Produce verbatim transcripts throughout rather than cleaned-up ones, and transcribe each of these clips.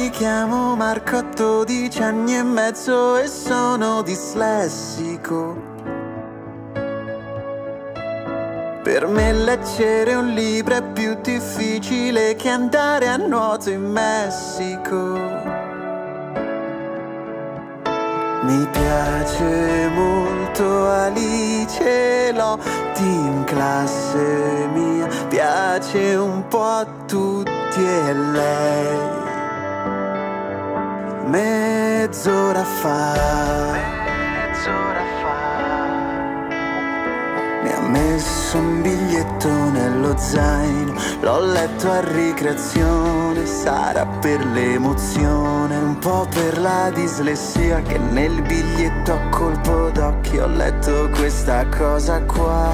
mi chiamo Marco, ho dodici anni e mezzo e sono dislessico. Per me leggere un libro è più difficile che andare a nuoto in Messico. Mi piace molto Alice, Lotti in classe mia, piace un po' a tutti e lei. Mezz'ora fa, mezz'ora fa, mi ha messo un biglietto nello zaino, l'ho letto a ricreazione, sarà per l'emozione, un po' per la dislessia, che nel biglietto a colpo d'occhio ho letto questa cosa qua.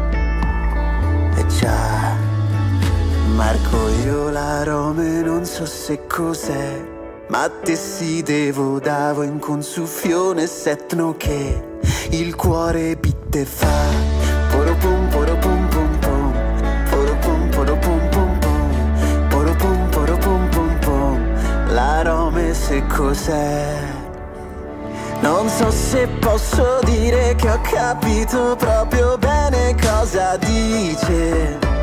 E già, Marco, io l'arome non so se cos'è, ma a te si devo, davo in consuffione setno che il cuore pitte fa. Poropom, poropom, pom pom, poropom, poropom, pom pom, poropom, poropom, pom pom, l'arome se cos'è. Non so se posso dire che ho capito proprio bene cosa dice.